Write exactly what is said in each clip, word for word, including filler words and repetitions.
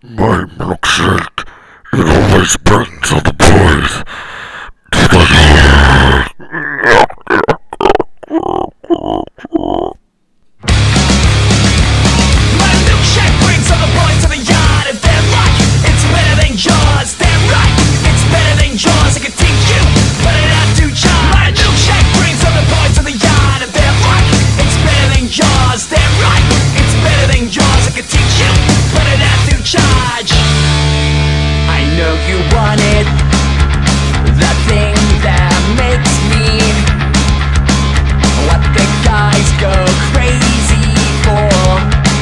My milkshake, it always brings all the boys to my heart. My milkshake brings all the boys to the yard. If they're right, it's better than yours. They're right, it's better than yours. I can teach you, but it have to charge. My milkshake brings all the boys to the yard. If they're right, it's better than yours. They're right, it's better than yours. I can teach you, but it have to charge. I know you want it, the thing that makes me what the guys go crazy for.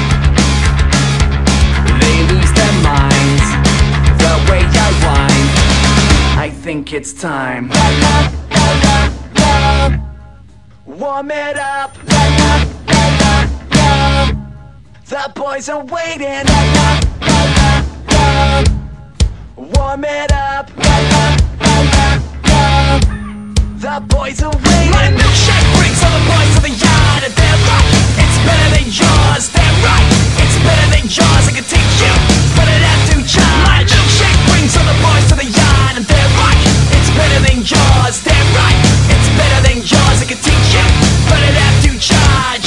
They lose their minds the way I whine. I think it's time. La, la, la, la, la. Warm it up. La, la, la, la, la. The boys are waiting. La, la, la, la, la. Warm it up. La, la, la, la, la. The boys are waiting. My milkshake brings all the boys to the yard. And they're right, it's better than yours. They're right, it's better than yours. I can teach you, but it have to charge. My milkshake brings all the boys to the yard. And they're right, it's better than yours. They're right, it's better than yours. I can teach you, but it have to charge.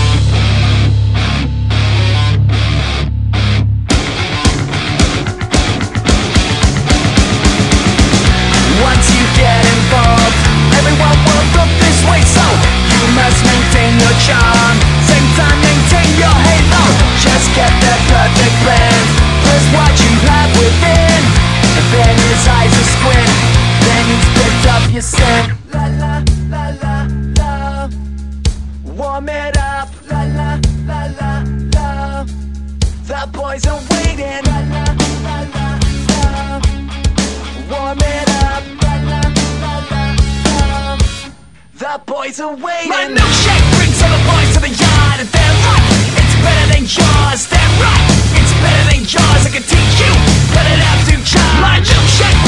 Once you get involved, everyone will look this way, so you must maintain your charm. Same time, maintain your halo. Just get the perfect blend. First what you have within, and then his eyes are squint. Then he's picked up your scent. La la la la la. Warm it up. La la la la la. The boys are waiting. La la la la la. Warm it up. La la la la la. The boys are waiting. My milkshake brings all the boys to the yard. And they're right, it's better than yours. They're right, it's better than yours. I can teach you, but it have to charge. My milkshake